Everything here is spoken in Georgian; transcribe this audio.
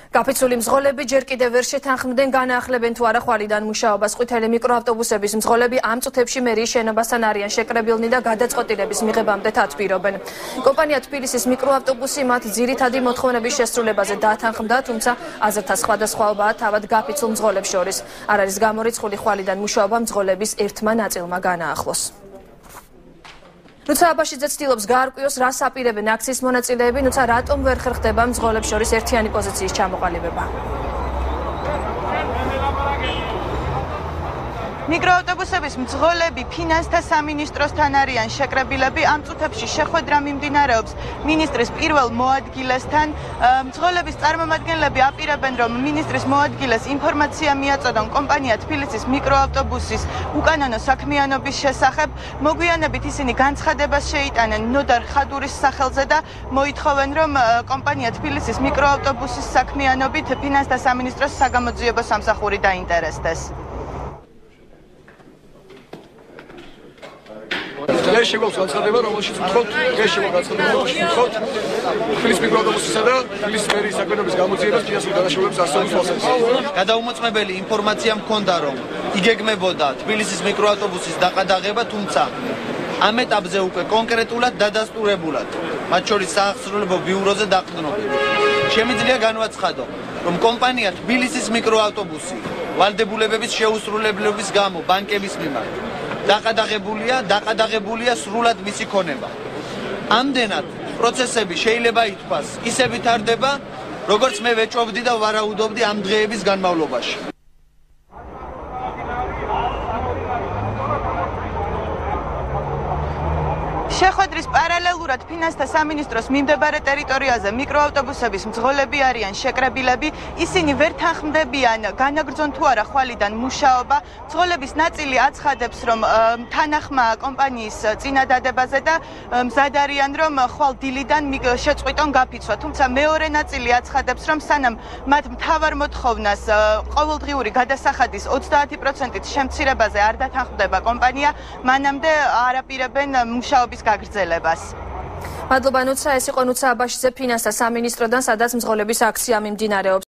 გაფიცული მძღოლები ჯერ კიდევ ვერ შეთანხმდნენ განაახლებენ თუ არა ხვალიდან მუშაობას. ყვითელი მიკროავტობუსების მძღოლები ამ წუთებში მერიის შენობასთან არიან შეკრებილნი და გადაწყვეტილების მიღებამდე თათბირობენ. კომპანია თბილისის მიკროავტობუსი მათ ძირითადი მოთხოვნების შესრულებაზე დათანხმდა, თუმცა აზრთა სხვადასხვაობაა თავად გაფიცულ მძღოლებს შორის. არ არის გამორიცხული ხვალიდან მუშაობა მძღოლების ერთმა ნაწილმა განაახლოს. Nuța Abashidze ცდილობს გაარკვიოს რას აპირებენ აქციის მონაწილეები, თუმცა რატომ ვერ ხერხდება მძღოლებს შორის ერთიანი პოზიციის ჩამოყალიბება. მიკროავტობუსების მძღოლები ფინანსთა სამინისტროსთან არიან შეკრებილები. ამ წუთებში შეხვედრა მიმდინარეობს მინისტრის პირველ მოადგილესთან. მძღოლების წარმომადგენლები აპირებენ, რომ მინისტრის მოადგილეს ინფორმაცია მიაწოდონ კომპანია თბილისის მიკროავტობუსის უკანონო საქმიანობის შესახებ. მოგვიანებით ისინი განცხადებას შეიტანენ ნოდარ ხადურის სახელზე და მოითხოვენ, რომ კომპანია თბილისის მიკროავტობუსის საქმიანობით ფინანსთა სამინისტროს საგამოძიებო სამსახური დაინტერესდეს. ეს შეგვაქვს განცხადება, რომელშიც ვთქვათ, თბილისის მიკროავტობუსისა და თბილისის მერიის საქმიანობის გამოძიებას ფინანსურ დანაშაულების არსებობის თვალსაზრისით. გადაუმოწმებელი ინფორმაცია მქონდა, რომ იგეგმებოდა თბილისის მიკროავტობუსის დაყადაღება, თუმცა ამ ეტაპზე უკვე კონკრეტულად დადასტურებულად, მათ შორის საახსრულებო ბიუროზე დაყრდნობით. შემიძლია განვაცხადო, რომ კომპანია თბილისის მიკროავტობუსი ვალდებულებების შეუსრულებლობის გამო ბანკების მიმართ დაყადაღებულია სრულად მისი ქონება. ამდენად პროცესები შეიძლება ითქვას, ისე ვითარდება, როგორც მე ვეჭვობდი და ვარაუდობდი ამ დღეების განმავლობაში. შეხვედრის პარალელურად ფინანსთა სამინისტროს მიმდებარე ტერიტორიაზე მიკროავტობუსების მძღოლები არიან შეკრებილები. ისინი ვერ თანხმდებიან განაგრძონ თუ არა ხვალიდან მუშაობა. მძღოლების ნაწილი აცხადებს, რომ თანახმაა კომპანიის წინადადებაზე და მზად არიან, რომ ხვალ დილიდან შეწყვიტონ გაფიცვა. თუმცა მეორე ნაწილი აცხადებს, რომ სანამ მათ მთავარ მოთხოვნას ყოველდღიური გადასახადის 30%-ით შემცირებაზე არ დათანხმდება კომპანია, მანამდე არ აპირებენ მუშაობის გაგრძელებას. მადლობა ნუცა, ეს იყო ნუცა აბაშიძე ფინანსთა სამინისტროდან, სადაც მძღოლების აქცია მიმდინარეობს.